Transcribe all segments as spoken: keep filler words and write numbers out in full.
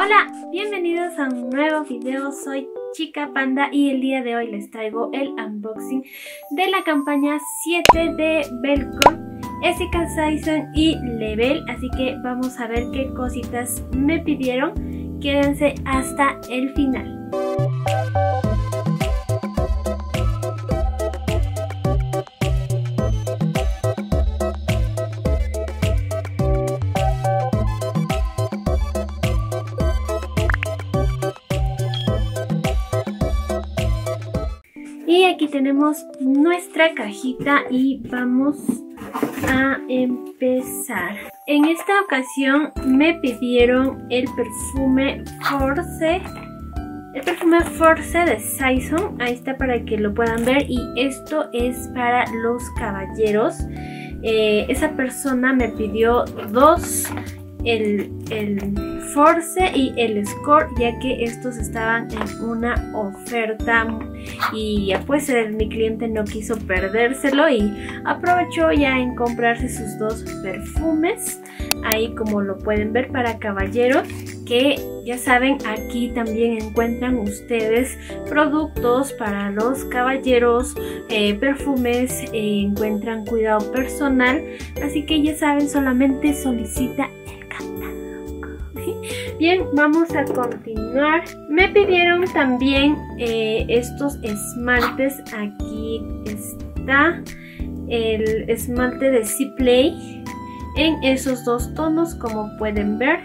Hola, bienvenidos a un nuevo video. Soy Chica Panda y el día de hoy les traigo el unboxing de la campaña siete de Velcro, Essica, Saison y Lebel. Así que vamos a ver qué cositas me pidieron. Quédense hasta el final. Y aquí tenemos nuestra cajita y vamos a empezar. En esta ocasión me pidieron el perfume Force, el perfume Force de Saison. Ahí está para que lo puedan ver, y esto es para los caballeros. Eh, esa persona me pidió dos, el, el Force y el Score, ya que estos estaban en una oferta y ya pues mi cliente no quiso perdérselo y aprovechó ya en comprarse sus dos perfumes. Ahí, como lo pueden ver, para caballeros, que ya saben, aquí también encuentran ustedes productos para los caballeros, eh, perfumes, eh, encuentran cuidado personal, así que ya saben, solamente solicita el catálogo. Bien, vamos a continuar. Me pidieron también eh, estos esmaltes. Aquí está el esmalte de C-Play en esos dos tonos, como pueden ver.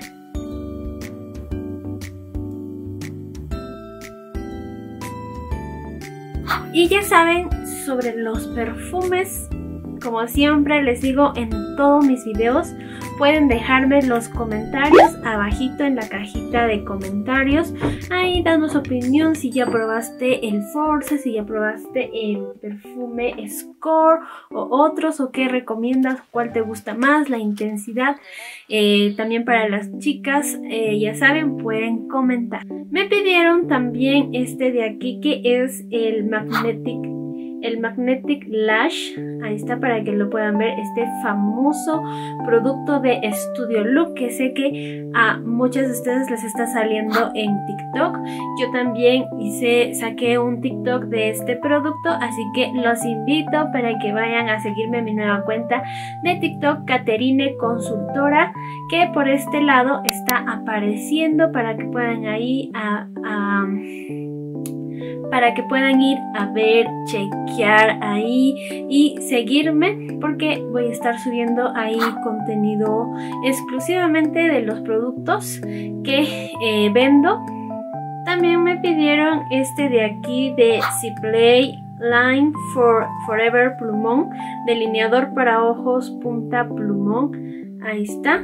Y ya saben, sobre los perfumes, como siempre les digo en todos mis videos, pueden dejarme los comentarios abajito en la cajita de comentarios, ahí dando su opinión, si ya probaste el Force, si ya probaste el perfume Score o otros, o qué recomiendas, cuál te gusta más, la intensidad. Eh, también para las chicas, eh, ya saben, pueden comentar. Me pidieron también este de aquí, que es el Magnetic El Magnetic Lash. Ahí está para que lo puedan ver, este famoso producto de Studio Look, que sé que a muchas de ustedes les está saliendo en TikTok. Yo también hice, saqué un TikTok de este producto, así que los invito para que vayan a seguirme en mi nueva cuenta de TikTok, Caterine Consultora, que por este lado está apareciendo para que puedan ahí a... a para que puedan ir a ver, chequear ahí y seguirme, porque voy a estar subiendo ahí contenido exclusivamente de los productos que eh, vendo. También me pidieron este de aquí de C-Play Line for Forever Plumón, delineador para ojos punta plumón. Ahí está,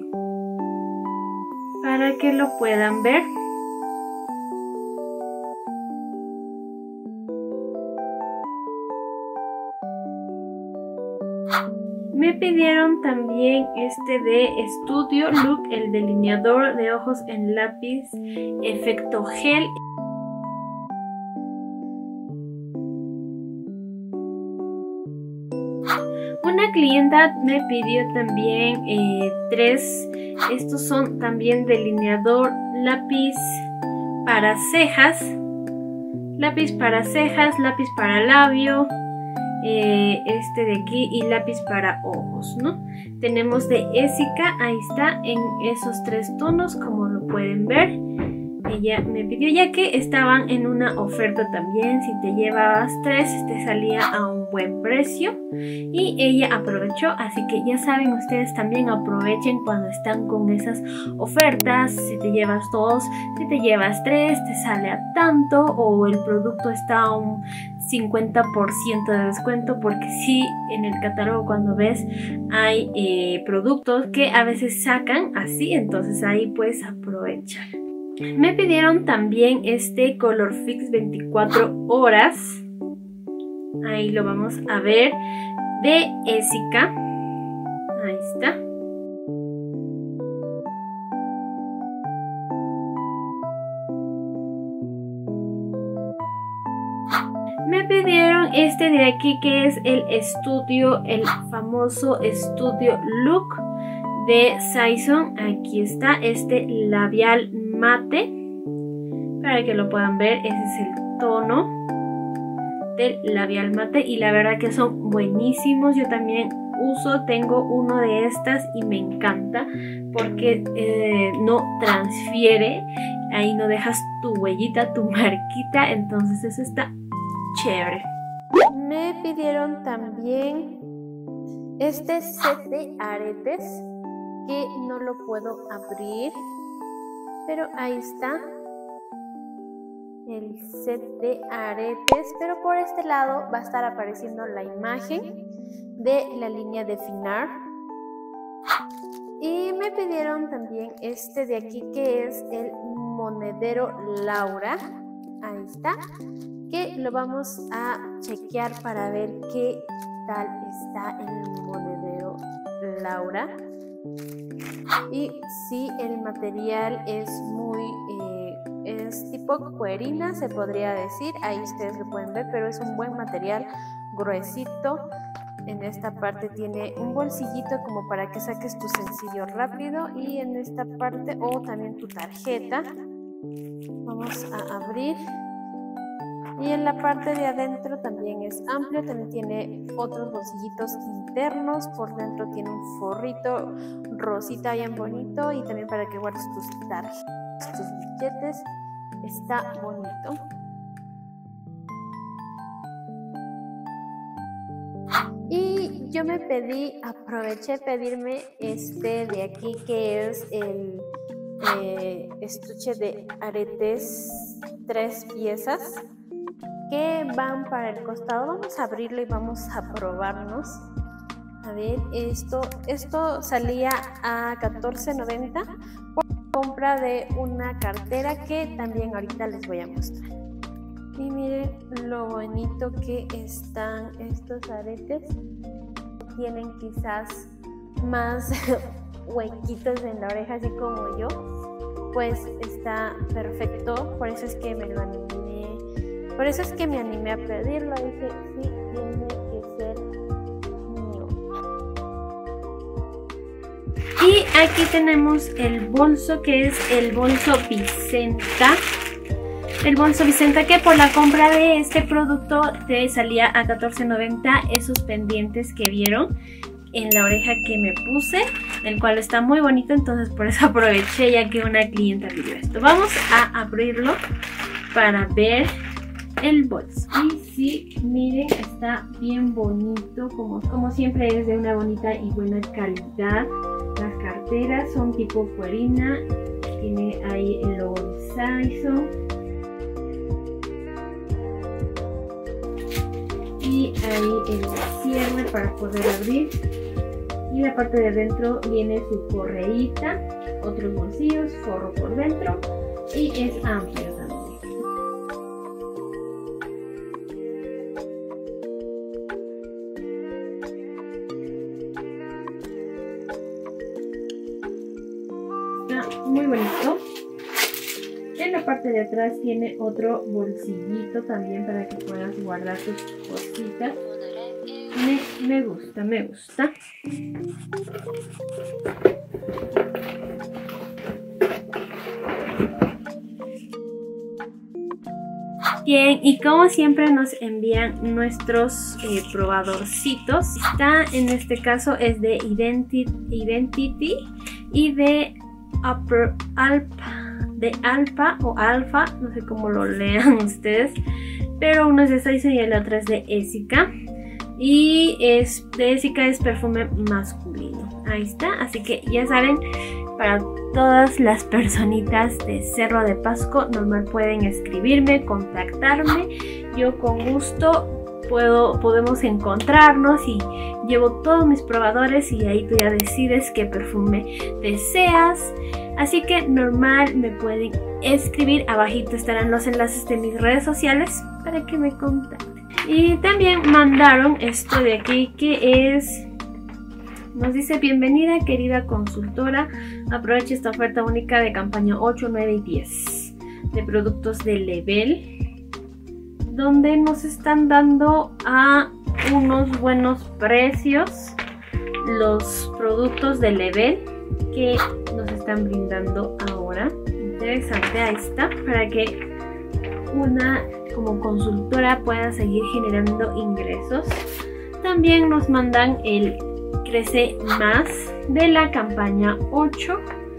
para que lo puedan ver. Me pidieron también este de Studio Look, el delineador de ojos en lápiz efecto gel. Una clienta me pidió también eh, tres. Estos son también delineador, lápiz para cejas, lápiz para cejas, lápiz para labio. Eh, este de aquí y lápiz para ojos, ¿no? Tenemos de Essica, ahí está, en esos tres tonos, como lo pueden ver. Ella me pidió, ya que estaban en una oferta también, si te llevabas tres te salía a un buen precio, y ella aprovechó. Así que ya saben, ustedes también aprovechen cuando están con esas ofertas. Si te llevas dos, si te llevas tres, te sale a tanto, o el producto está a un cincuenta por ciento de descuento, porque sí, en el catálogo cuando ves hay eh, productos que a veces sacan así, entonces ahí puedes aprovechar. Me pidieron también este Color Fix veinticuatro horas, ahí lo vamos a ver, de Essica. Ahí está. Me pidieron este de aquí, que es el estudio, el famoso Studio Look de Saison. Aquí está este labial mate. Para que lo puedan ver, ese es el tono del labial mate y la verdad que son buenísimos. Yo también uso, tengo uno de estas y me encanta porque eh, no transfiere, ahí no dejas tu huellita, tu marquita, entonces eso está chévere. Me pidieron también este set de aretes que no lo puedo abrir, pero ahí está el set de aretes, pero por este lado va a estar apareciendo la imagen de la línea de Finar. Y me pidieron también este de aquí que es el monedero Laura, ahí está, que lo vamos a chequear para ver qué tal está el monedero Laura. Y sí, el material es muy eh, es tipo cuerina, se podría decir, ahí ustedes lo pueden ver, pero es un buen material, gruesito. En esta parte tiene un bolsillito como para que saques tu sencillo rápido, y en esta parte, o también tu tarjeta, vamos a abrir. Y en la parte de adentro también es amplio, también tiene otros bolsillitos internos, por dentro tiene un forrito rosita bien bonito, y también para que guardes tus tarjetas, tus billetes, está bonito. Y yo me pedí, aproveché pedirme este de aquí que es el eh, estuche de aretes, tres piezas que van para el costado. Vamos a abrirlo y vamos a probarnos. A ver, esto, esto salía a catorce noventa por compra de una cartera que también ahorita les voy a mostrar. Y miren lo bonito que están estos aretes. Tienen quizás más huequitos en la oreja, así como yo. Pues está perfecto, por eso es que me lo animé. Por eso es que me animé a pedirlo. Dije, sí, tiene que ser mío. Y aquí tenemos el bolso, que es el bolso Vicenta. El bolso Vicenta, que por la compra de este producto te salía a catorce noventa. Esos pendientes que vieron en la oreja que me puse, el cual está muy bonito, entonces por eso aproveché ya que una clienta pidió esto. Vamos a abrirlo para ver el bolso. Y sí, miren, está bien bonito, como, como siempre es de una bonita y buena calidad. Las carteras son tipo cuerina, tiene ahí el logo de Saison. Y ahí el cierre para poder abrir. Y la parte de adentro viene su correíta, otros bolsillos, forro por dentro, y es amplio también. Está muy bonito. En la parte de atrás tiene otro bolsillito también para que puedas guardar tus cositas. Me, me gusta, me gusta. Bien, y como siempre nos envían nuestros eh, probadorcitos. Está, en este caso es de Identity, Identity y de Upper Alpha. De Alpha o Alpha, no sé cómo lo lean ustedes, pero uno es de Saison y el otro es de Essica, y es de Essica es perfume masculino. Ahí está, así que ya saben, para todas las personitas de Cerro de Pasco, normal pueden escribirme, contactarme, yo con gusto puedo, podemos encontrarnos y llevo todos mis probadores y ahí tú ya decides qué perfume deseas. Así que normal me pueden escribir, abajito estarán los enlaces de mis redes sociales para que me contacten. Y también mandaron esto de aquí que es, nos dice: bienvenida querida consultora, aproveche esta oferta única de campaña ocho, nueve y diez de productos de Lebel, donde nos están dando a unos buenos precios los productos de Lebel que nos están brindando ahora. interesante, ahí está, para que una como consultora pueda seguir generando ingresos. También nos mandan el Crece Más de la campaña ocho,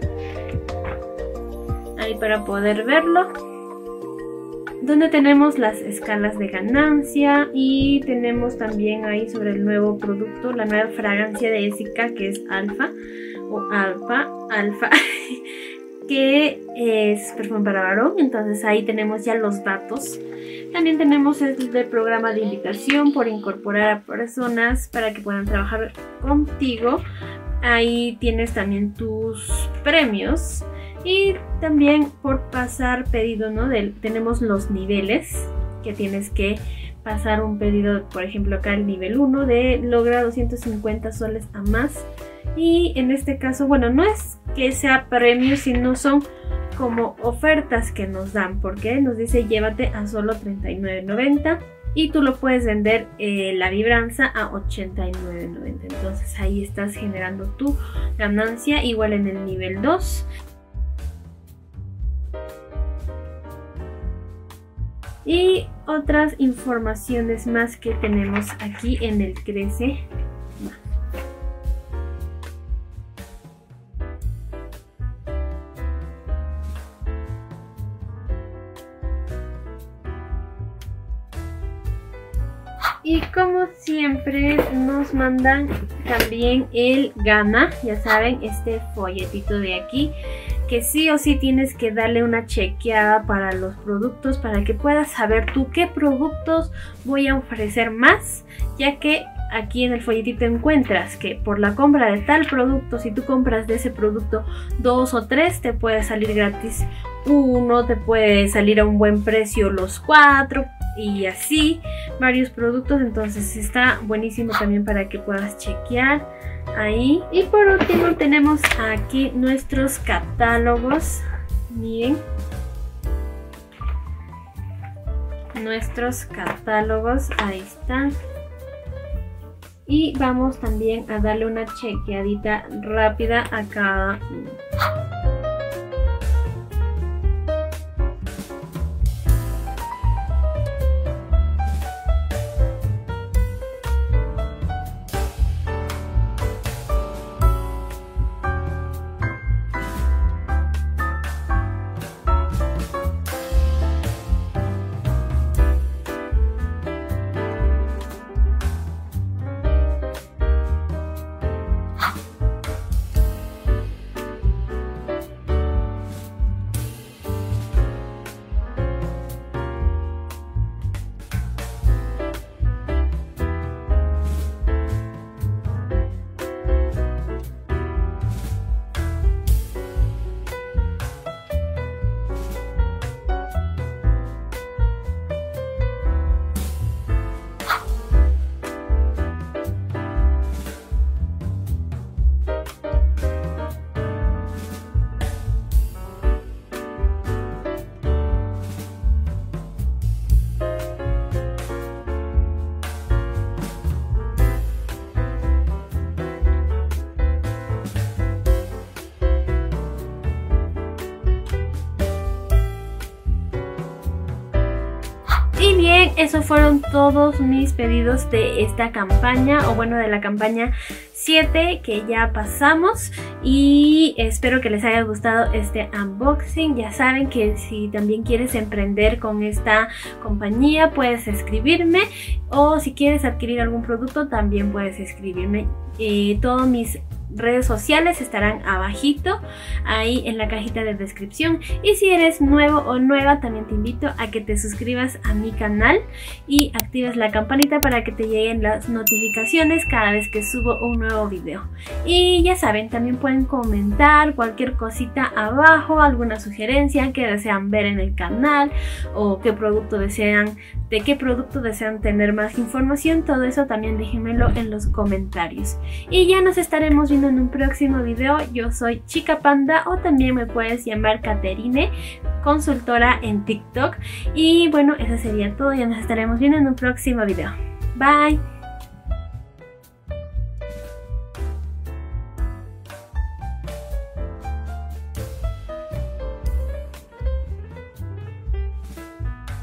ahí para poder verlo, donde tenemos las escalas de ganancia y tenemos también ahí sobre el nuevo producto, la nueva fragancia de Essica, que es Alfa o Alfa, Alfa que es perfume para varón. Entonces ahí tenemos ya los datos. También tenemos el del programa de invitación por incorporar a personas para que puedan trabajar contigo. Ahí tienes también tus premios. Y también por pasar pedido, ¿no? De, tenemos los niveles que tienes que pasar un pedido, por ejemplo acá el nivel uno de logra doscientos cincuenta soles a más. Y en este caso, bueno, no es que sea premio, sino son como ofertas que nos dan, porque nos dice llévate a solo treinta y nueve noventa y tú lo puedes vender eh, la vibranza a ochenta y nueve noventa. Entonces ahí estás generando tu ganancia, igual en el nivel dos. Y otras informaciones más que tenemos aquí en el Crece Más. Y como siempre nos mandan también el Gana, ya saben, este folletito de aquí, que sí o sí tienes que darle una chequeada para los productos para que puedas saber tú qué productos voy a ofrecer más, ya que aquí en el folletito encuentras que por la compra de tal producto, si tú compras de ese producto dos o tres, te puede salir gratis uno, te puede salir a un buen precio los cuatro y así varios productos. Entonces está buenísimo también para que puedas chequear ahí. Y por último tenemos aquí nuestros catálogos, miren, nuestros catálogos, ahí están. Y vamos también a darle una chequeadita rápida a cada uno. Y bien, esos fueron todos mis pedidos de esta campaña, o bueno, de la campaña siete que ya pasamos. Y espero que les haya gustado este unboxing. Ya saben que si también quieres emprender con esta compañía, puedes escribirme. O si quieres adquirir algún producto, también puedes escribirme. Eh, todos mis redes sociales estarán abajito ahí en la cajita de descripción. Y si eres nuevo o nueva, también te invito a que te suscribas a mi canal y actives la campanita para que te lleguen las notificaciones cada vez que subo un nuevo video. Y ya saben, también pueden comentar cualquier cosita abajo, alguna sugerencia que desean ver en el canal, o qué producto desean, de qué producto desean tener más información. Todo eso también déjenmelo en los comentarios. Y ya nos estaremos viendo en un próximo video. Yo soy Chica Panda, o también me puedes llamar Caterine, consultora en TikTok. Y bueno, eso sería todo. Ya nos estaremos viendo en un próximo video. Bye.